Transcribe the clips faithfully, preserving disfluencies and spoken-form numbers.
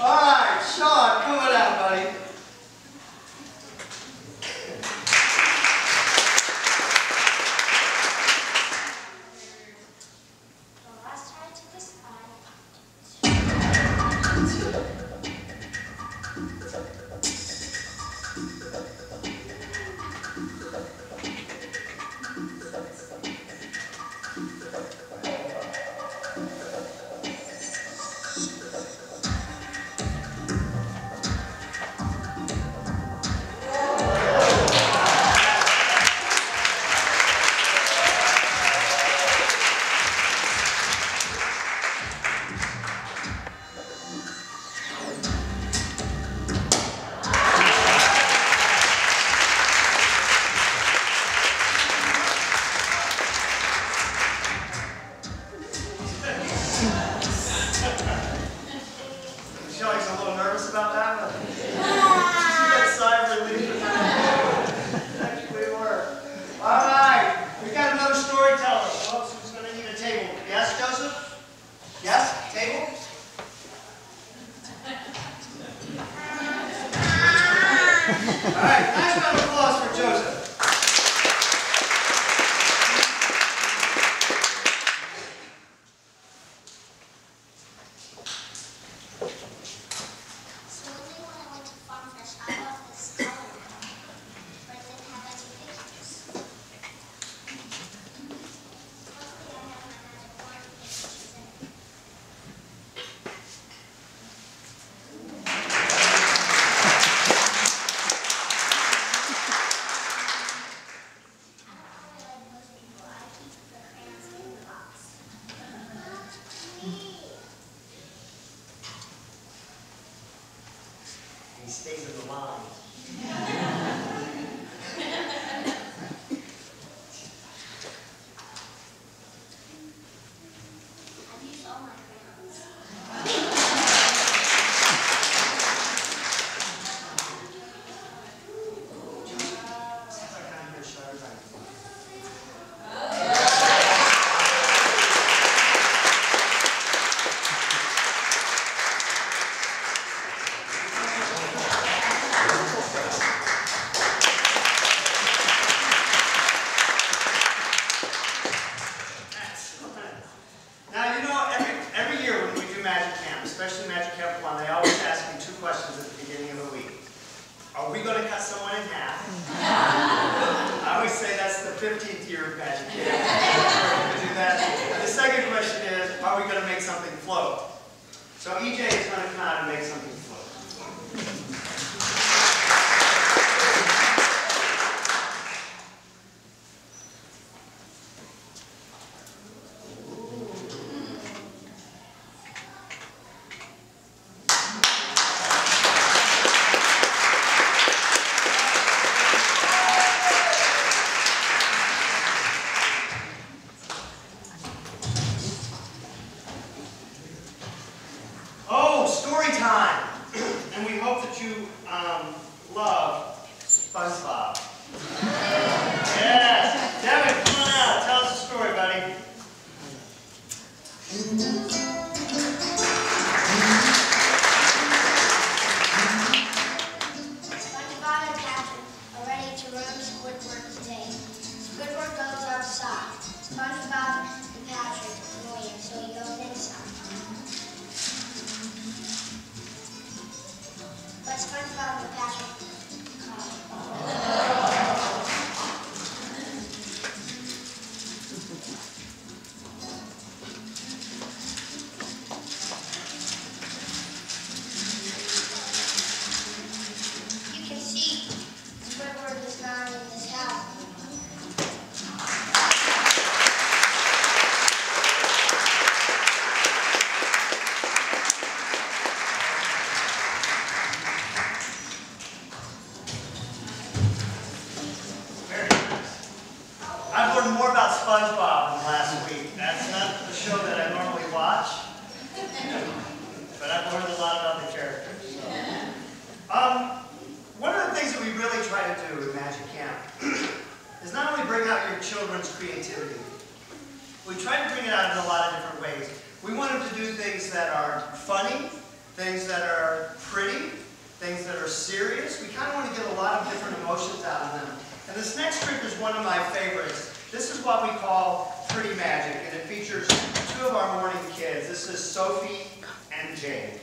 All right, Sean, come on out, buddy. He stays in the line. I've used all my crayons. Especially Magic Camp One, they always ask me two questions at the beginning of the week. Are we going to cut someone in half? I always say that's the fifteenth year of Magic Camp. We're going to do that. And the second question is, are we going to make something float? So E J is going to come out and make something float. Story time, and we hope that you um, love SpongeBob. Yes, Devin, come on out. Tell us a story, buddy. SpongeBob and Patrick are ready to run Squidward today. Squidward goes outside. SpongeBob and Patrick annoy him, so he goes inside. But SpongeBob and Patrick you can see Squidward is not in this house. I've learned more about SpongeBob than last week. That's not the show that I normally watch, but I've learned a lot about the characters. So. Um, one of the things that we really try to do in Magic Camp is not only bring out your children's creativity, we try to bring it out in a lot of different ways. We want them to do things that are funny, things that are pretty, things that are serious. We kind of want to get a lot of different emotions out of them. And this next trick is one of my favorites. This is what we call Pretty Magic, and it features two of our morning kids. This is Sophie and James.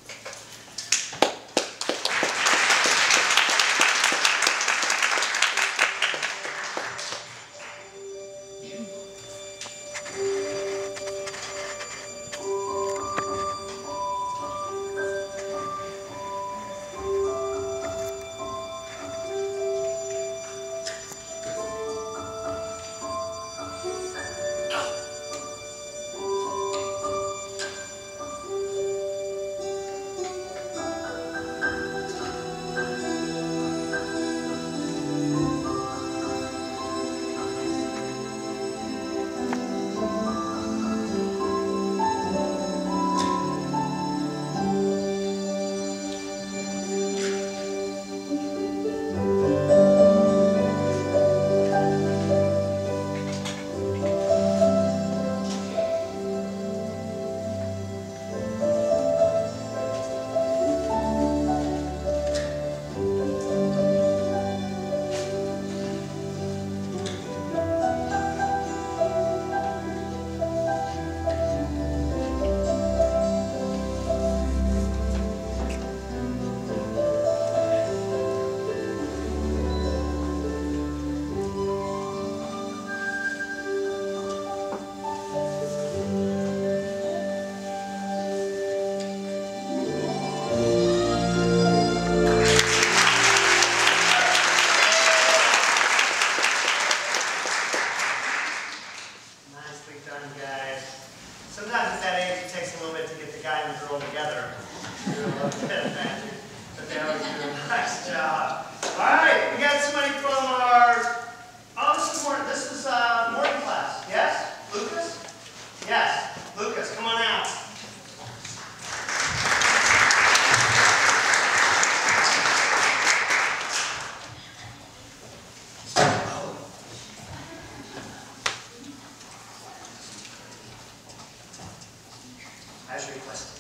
As requested.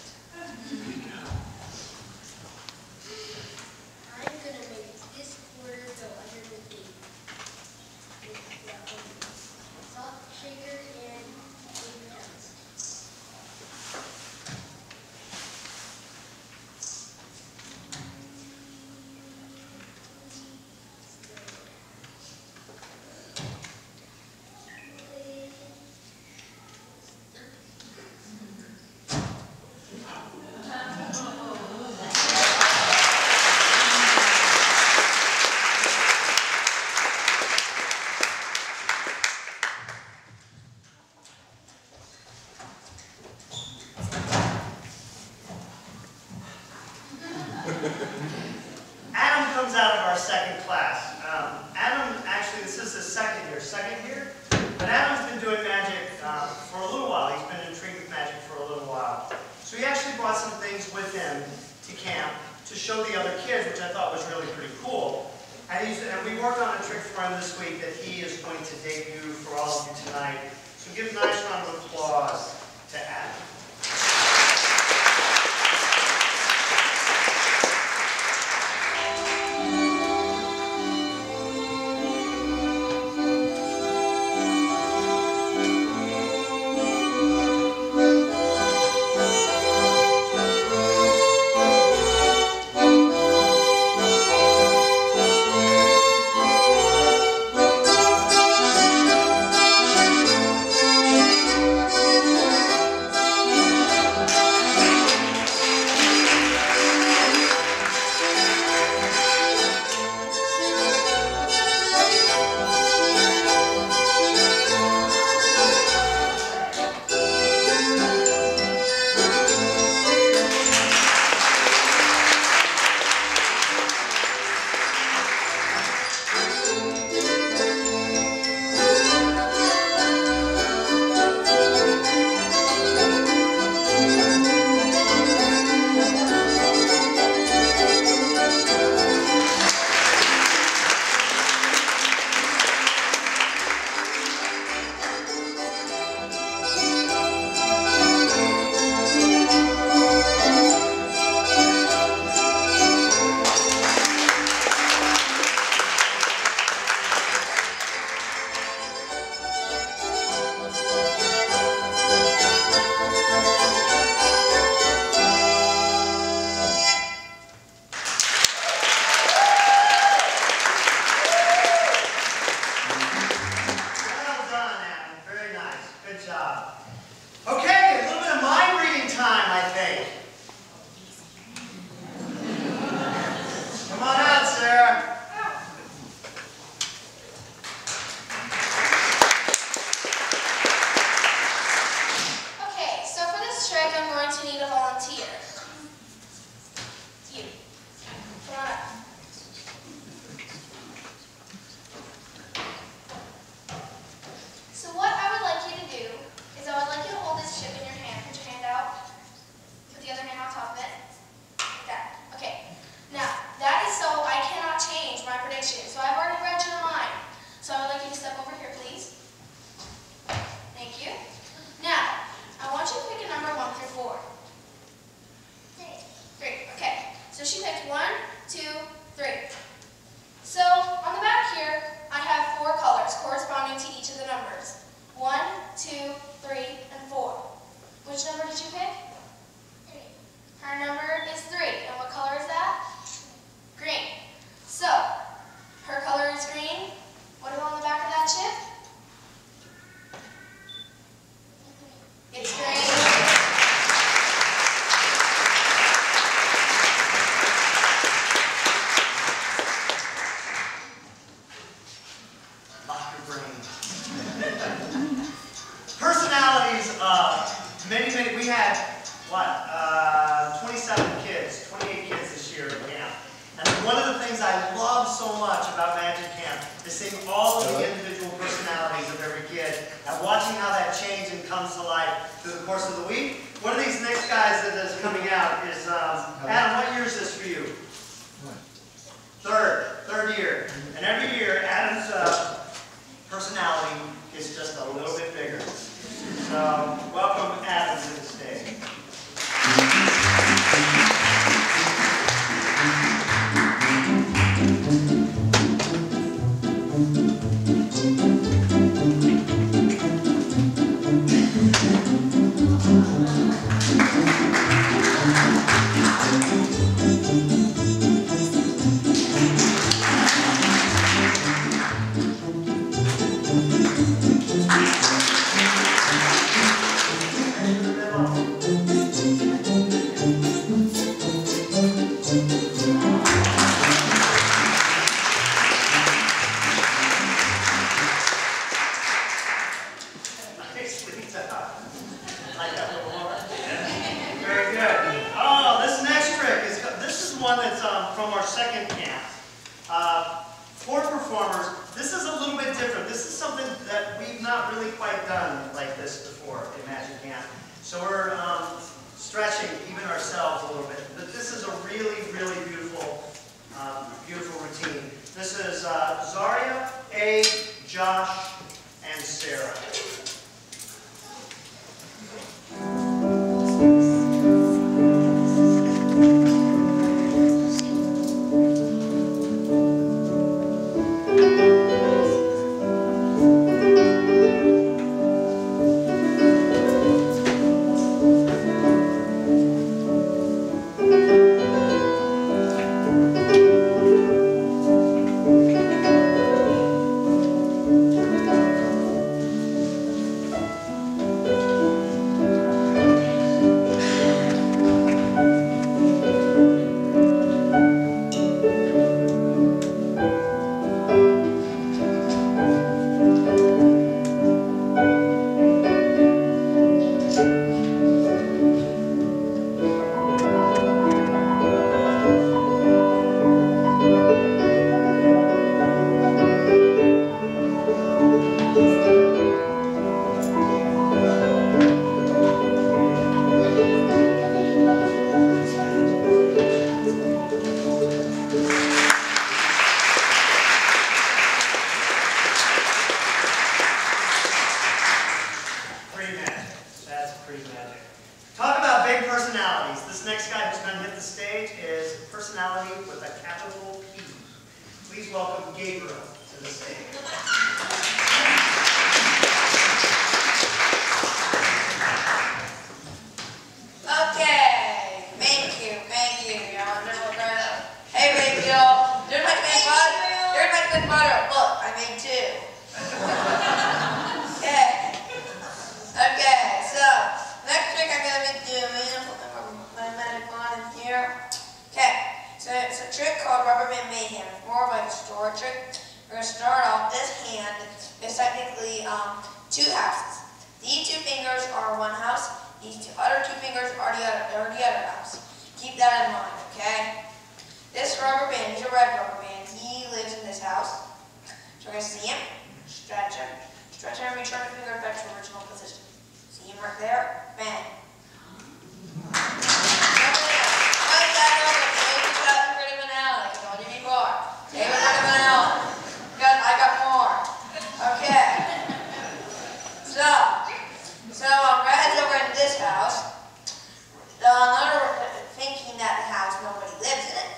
I'm gonna make this quarter go under the gate. With the um, salt shaker and baby nuts. Adam comes out of our second class. Um, Adam, actually, this is his second year. Second year? But Adam's been doing magic uh, for a little while. He's been intrigued with magic for a little while. So he actually brought some things with him to camp to show the other kids, which I thought was really pretty cool. And, he's, and we worked on a trick for him this week that he is going to debut for all of you tonight. So give a nice round of applause to Adam. Thank you. she picked one, two, three. So on the back here, I have four colors corresponding to each of the numbers. One, two, three, and four. Which number did you pick? Three. Her number is three. And what color is that? Green. So, her color is green. What is on the back of that chip? It's green. Lock your brain. Personalities, uh, many, many, we had, what, uh, twenty-seven kids, twenty-eight kids this year at camp. And one of the things I love so much about Magic Camp is seeing all of the individual personalities of every kid and watching how that change and comes to life through the course of the week. One of these next guys that is coming out is, um, Adam, what year is this for you? Third, third year. And every year, Adam's uh, personality is just a little bit bigger. So, welcome Adam to the stage. Another thinking that the house nobody lives in it.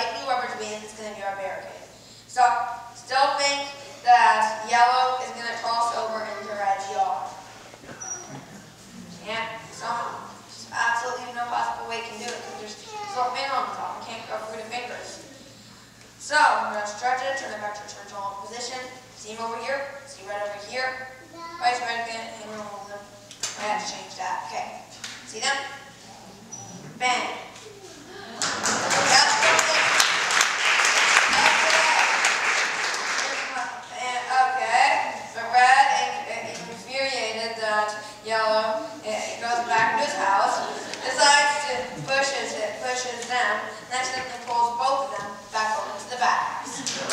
light blue rubber band is going to be our barricade. So, still think that yellow is going to cross over into red's yard. Can't, some, absolutely no possible way you can do it because there's this little fin on the top. You can't go through the fingers. So, I'm going to stretch it, turn it back to its original position. See him over here, see red over here. Vice red again, and we'll move them. I have to change that. Okay. See them? Bang. That's perfect. Okay. But red, infuriated that yellow, it goes back to his house, decides to pushes it, pushes them, next thing it pulls both of them back over to the back house. So,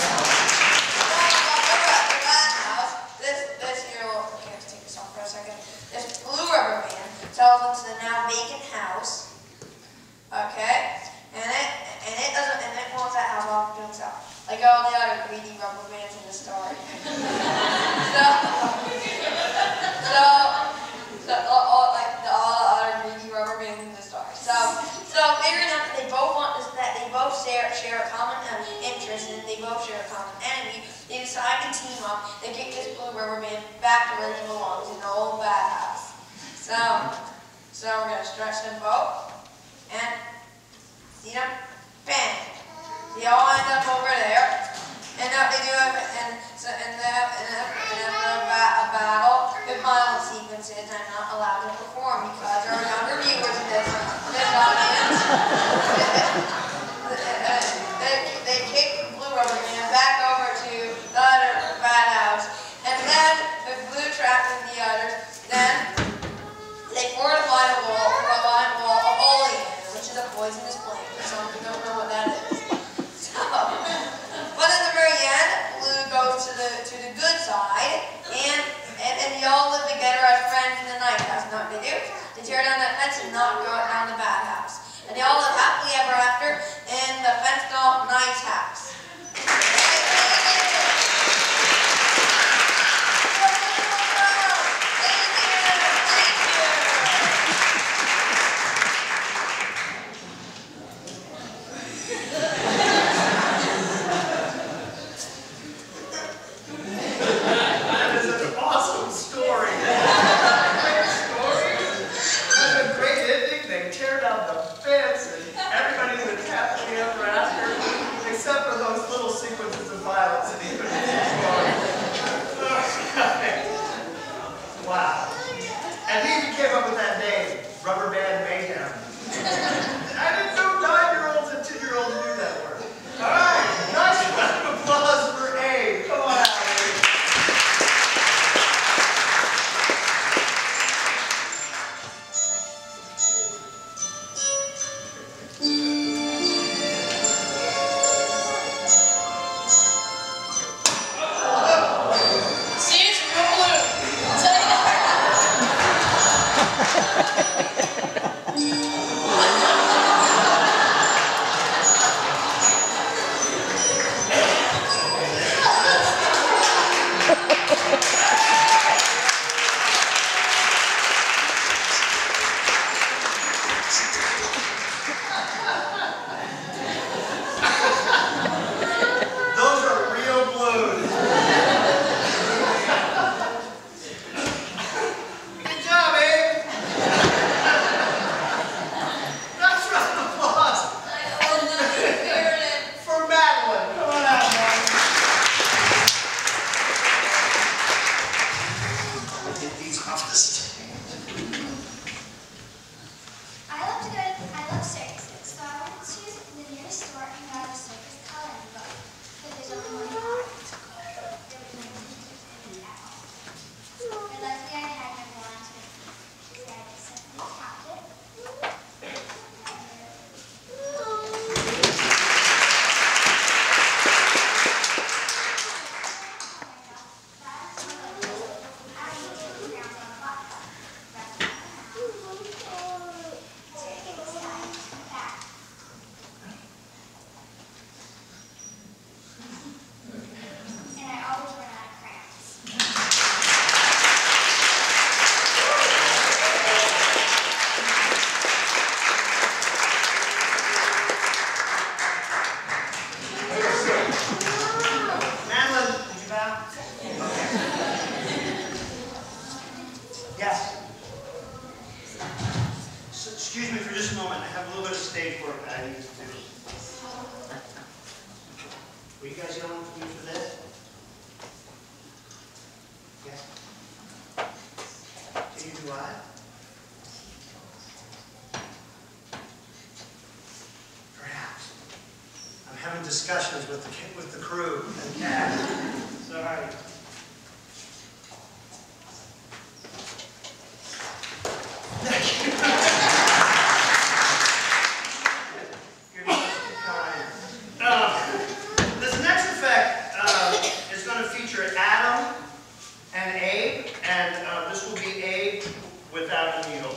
the back house, this this here will, okay, let's take this off for a second. This blue rubber band tells them to the now vacant house. Okay? And it and it doesn't and it wants that house off to himself. Like all the other greedy rubber bands in the story. so so so all, all like the, all the other greedy rubber bands in the story. So so figuring out that they both want this, that they both share share a common uh, interest and they both share a common enemy, they decide to team up. They get this blue rubber band back to where he belongs in the old bad house. So so we're gonna stretch them both and see them? Bang! They all end up over there. And now they do have and so and they have and after a, ba a battle with violent sequences I'm not allowed to perform because there are younger viewers in this this audience. they, they kick the blue rubber band back over to the other bad house. And then with blue trapped in the others, then they fortify the wall, fortify the wall of oleander, which is a poisonous plant. For some who don't know what that is. So, but at the very end, blue goes to the to the good side, and and, and they all live together as friends in the night. That's not what they do. They tear down that fence and not go down the bad house. And they all live happily ever after in the fenced-off nice house. Wow. And he even came up with that name, Rubber Band Mayhem. I didn't know nine-year-olds and ten-year-olds knew that word. All right, nice round of applause for Abe. Come on out, Abe. See, it's real blue. I'll tell you that. Were you guys yelling for me for this? Yes? Can you do what? Perhaps. I'm having discussions with the, ki- with the crew and Cat. Sorry. You're just kind. Uh, this next effect uh, is going to feature Adam and Abe, and uh, this will be Abe without a needle.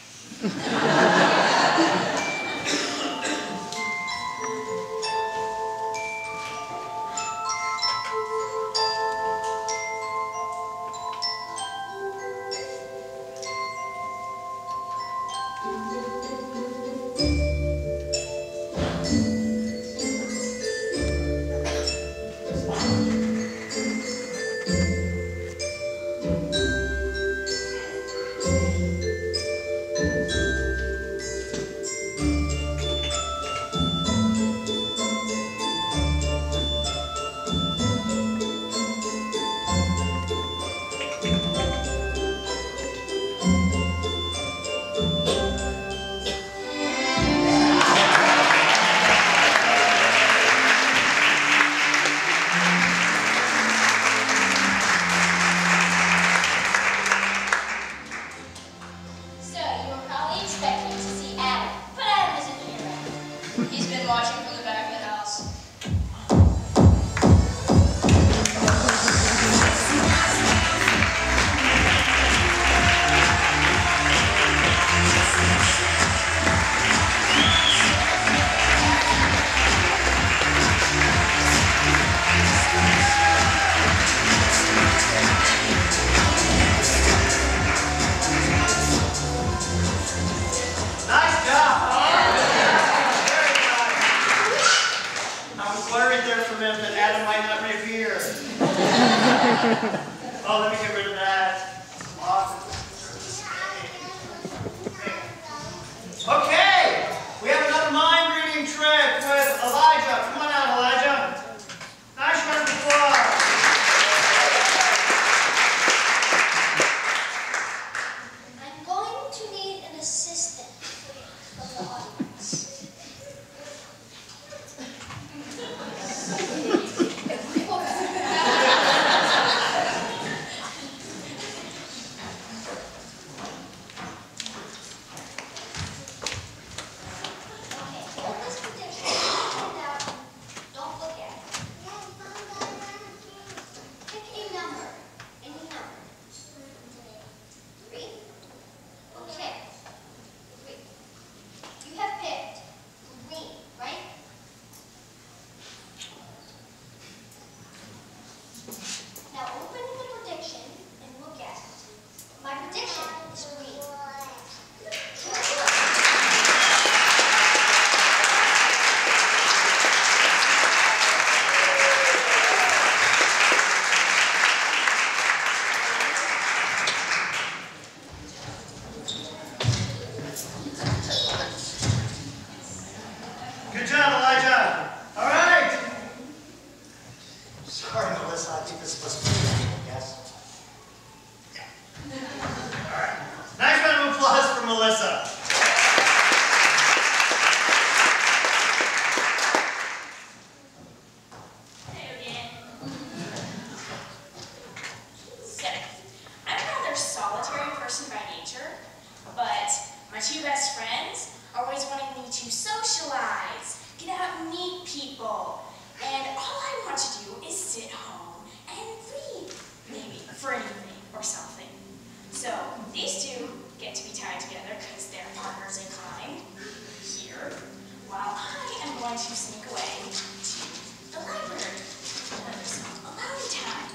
Oh, let me get rid of that. Okay, we have another mind reading trick with Elijah. Come on out, Elijah. Nice round of applause. I'm going to need an assistant from the audience. Good job, Elijah. All right. Sorry, Melissa. I think this is supposed to be me, yes? Yeah. All right. Nice round of applause for Melissa. Hey again. So, I'm a rather solitary person by nature, but my two best friends are always wanting me to socialize, get out and meet people, and all I want to do is sit home and read, maybe, for an evening or something. So these two get to be tied together because they're partners in crime here, while I am going to sneak away to the library for some alone time.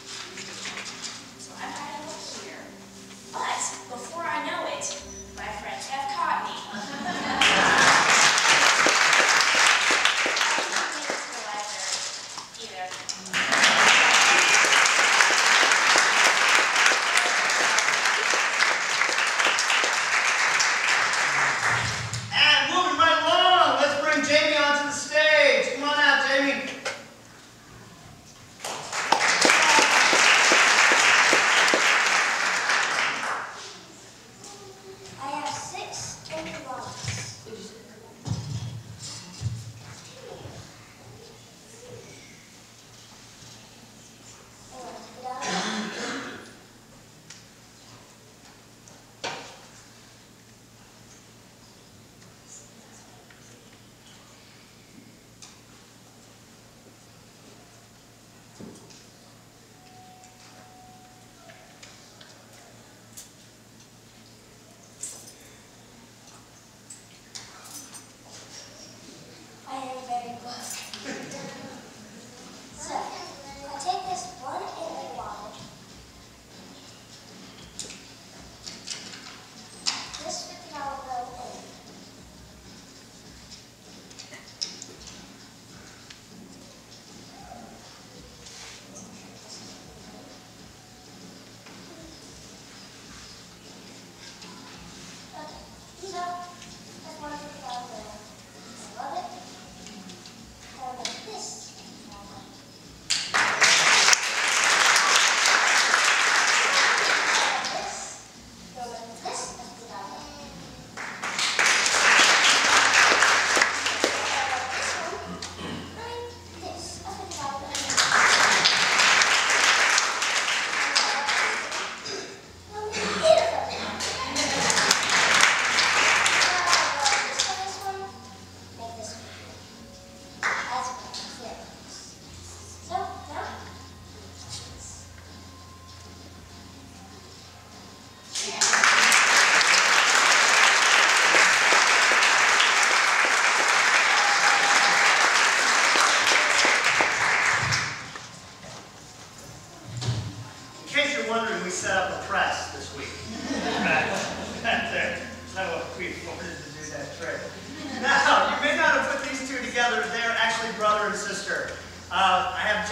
So I'm hiding over here, but before I know it, my friends have caught me. And moving right along, let's bring Jamie onto the stage. Come on out, Jamie.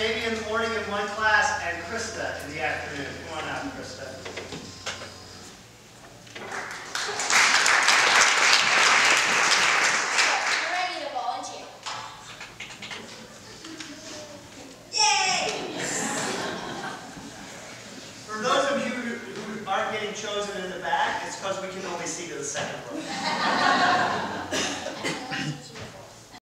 Jamie in the morning in one class and Krista in the afternoon. Come on up.